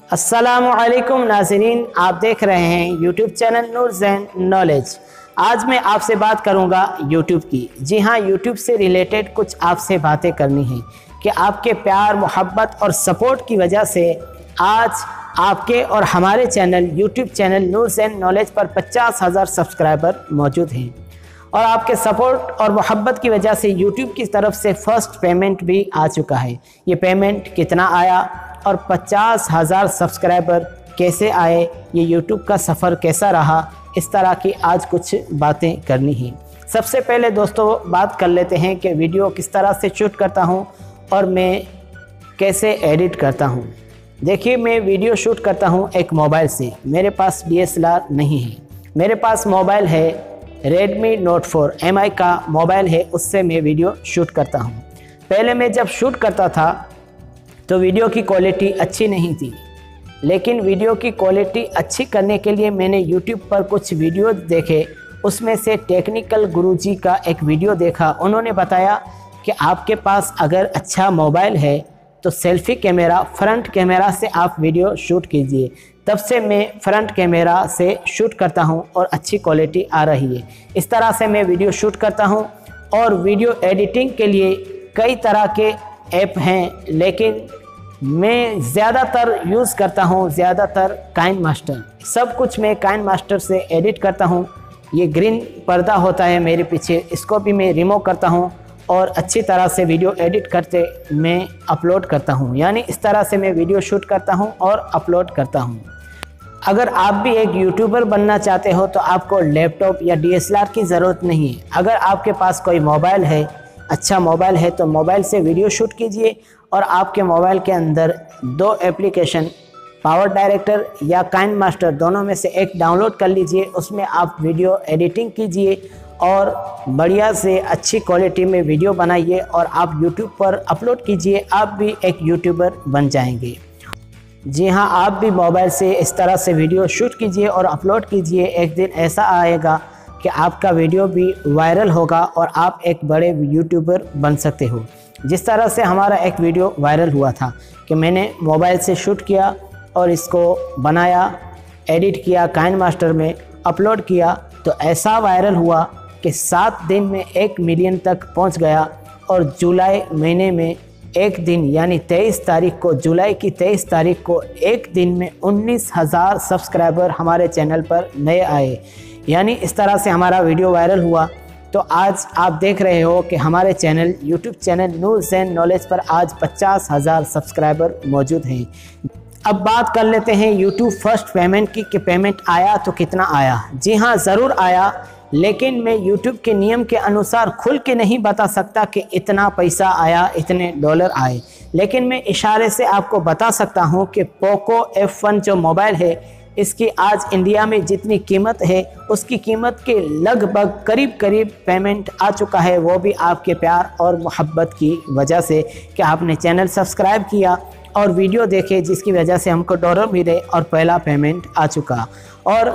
अस्सलामुअलैकुम नाज़रीन, आप देख रहे हैं YouTube channel Noor Zain knowledge. आज मैं आपसे बात करूंगा यूट्यूब की। जी हाँ, यूट्यूब से रिलेटेड कुछ आपसे बातें करनी है कि आपके प्यार, मोहब्बत और सपोर्ट की वजह से आज आपके और हमारे channel YouTube channel Noor Zain knowledge पर 50,000 सब्सक्राइबर मौजूद हैं और आपके सपोर्ट और मोहब्बत की वजह से यूट्यूब की तरफ से फ़र्स्ट पेमेंट भी आ चुका है। ये पेमेंट कितना आया और 50,000 सब्सक्राइबर कैसे आए, ये यूट्यूब का सफ़र कैसा रहा, इस तरह की आज कुछ बातें करनी हैं। सबसे पहले दोस्तों बात कर लेते हैं कि वीडियो किस तरह से शूट करता हूं और मैं कैसे एडिट करता हूं। देखिए, मैं वीडियो शूट करता हूं एक मोबाइल से। मेरे पास DSLR नहीं है, मेरे पास मोबाइल है Redmi Note 4 MI का मोबाइल है, उससे मैं वीडियो शूट करता हूं। पहले मैं जब शूट करता था तो वीडियो की क्वालिटी अच्छी नहीं थी, लेकिन वीडियो की क्वालिटी अच्छी करने के लिए मैंने यूट्यूब पर कुछ वीडियो देखे। उसमें से टेक्निकल गुरुजी का एक वीडियो देखा। उन्होंने बताया कि आपके पास अगर अच्छा मोबाइल है तो सेल्फ़ी कैमरा, फ्रंट कैमरा से आप वीडियो शूट कीजिए। तब से मैं फ्रंट कैमरा से शूट करता हूं और अच्छी क्वालिटी आ रही है। इस तरह से मैं वीडियो शूट करता हूं। और वीडियो एडिटिंग के लिए कई तरह के ऐप हैं, लेकिन मैं ज़्यादातर यूज़ करता हूं काइनमास्टर। सब कुछ मैं काइनमास्टर से एडिट करता हूं। ये ग्रीन पर्दा होता है मेरे पीछे, इसको भी मैं रिमूव करता हूं और अच्छी तरह से वीडियो एडिट करते मैं अपलोड करता हूं। यानी इस तरह से मैं वीडियो शूट करता हूं और अपलोड करता हूं। अगर आप भी एक यूट्यूबर बनना चाहते हो तो आपको लैपटॉप या DSLR की ज़रूरत नहीं है। अगर आपके पास कोई मोबाइल है, अच्छा मोबाइल है, तो मोबाइल से वीडियो शूट कीजिए और आपके मोबाइल के अंदर 2 एप्लीकेशन पावर डायरेक्टर या काइनमास्टर दोनों में से एक डाउनलोड कर लीजिए। उसमें आप वीडियो एडिटिंग कीजिए और बढ़िया से अच्छी क्वालिटी में वीडियो बनाइए और आप यूट्यूब पर अपलोड कीजिए। आप भी एक यूट्यूबर बन जाएंगे। जी हाँ, आप भी मोबाइल से इस तरह से वीडियो शूट कीजिए और अपलोड कीजिए। एक दिन ऐसा आएगा कि आपका वीडियो भी वायरल होगा और आप एक बड़े यूट्यूबर बन सकते हो। जिस तरह से हमारा एक वीडियो वायरल हुआ था कि मैंने मोबाइल से शूट किया और इसको बनाया, एडिट किया, काइनमास्टर में अपलोड किया, तो ऐसा वायरल हुआ कि 7 दिन में 1 मिलियन तक पहुंच गया। और जुलाई महीने में एक दिन यानी 23 तारीख को, जुलाई की 23 तारीख को एक दिन में 19,000 सब्सक्राइबर हमारे चैनल पर नए आए। यानी इस तरह से हमारा वीडियो वायरल हुआ। तो आज आप देख रहे हो कि हमारे channel YouTube channel Noor Zain knowledge पर आज 50,000 सब्सक्राइबर मौजूद हैं। अब बात कर लेते हैं यूट्यूब फर्स्ट पेमेंट की कि पेमेंट आया तो कितना आया। जी हाँ, ज़रूर आया, लेकिन मैं यूट्यूब के नियम के अनुसार खुल के नहीं बता सकता कि इतना पैसा आया, इतने डॉलर आए। लेकिन मैं इशारे से आपको बता सकता हूँ कि पोको F1 जो मोबाइल है, इसकी आज इंडिया में जितनी कीमत है उसकी कीमत के लगभग करीब पेमेंट आ चुका है। वो भी आपके प्यार और मोहब्बत की वजह से कि आपने चैनल सब्सक्राइब किया और वीडियो देखे, जिसकी वजह से हमको डॉलर मिले और पहला पेमेंट आ चुका। और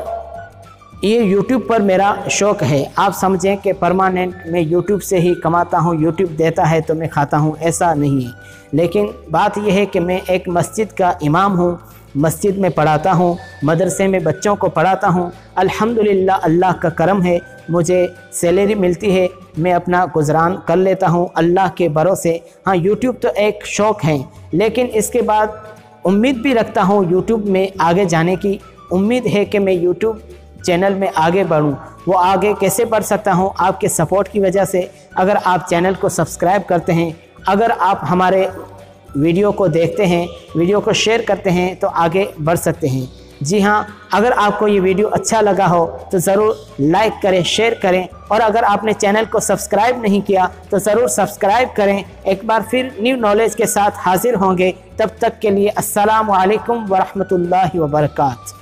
ये यूट्यूब पर मेरा शौक़ है। आप समझें कि परमानेंट मैं यूट्यूब से ही कमाता हूँ, यूट्यूब देता है तो मैं खाता हूँ, ऐसा नहीं है। लेकिन बात यह है कि मैं एक मस्जिद का इमाम हूँ, मस्जिद में पढ़ाता हूँ, मदरसे में बच्चों को पढ़ाता हूँ। अल्हम्दुलिल्लाह, अल्लाह का करम है, मुझे सैलरी मिलती है, मैं अपना गुजरान कर लेता हूँ अल्लाह के भरोसे। हाँ, यूट्यूब तो एक शौक़ है, लेकिन इसके बाद उम्मीद भी रखता हूँ यूट्यूब में आगे जाने की। उम्मीद है कि मैं यूट्यूब चैनल में आगे बढ़ूँ। वो आगे कैसे बढ़ सकता हूँ? आपके सपोर्ट की वजह से। अगर आप चैनल को सब्सक्राइब करते हैं, अगर आप हमारे वीडियो को देखते हैं, वीडियो को शेयर करते हैं, तो आगे बढ़ सकते हैं। जी हाँ, अगर आपको ये वीडियो अच्छा लगा हो तो ज़रूर लाइक करें, शेयर करें, और अगर आपने चैनल को सब्सक्राइब नहीं किया तो ज़रूर सब्सक्राइब करें। एक बार फिर न्यू नॉलेज के साथ हाजिर होंगे। तब तक के लिए अस्सलामु अलैकुम वरहमतुल्लाहि वबरकातुहू।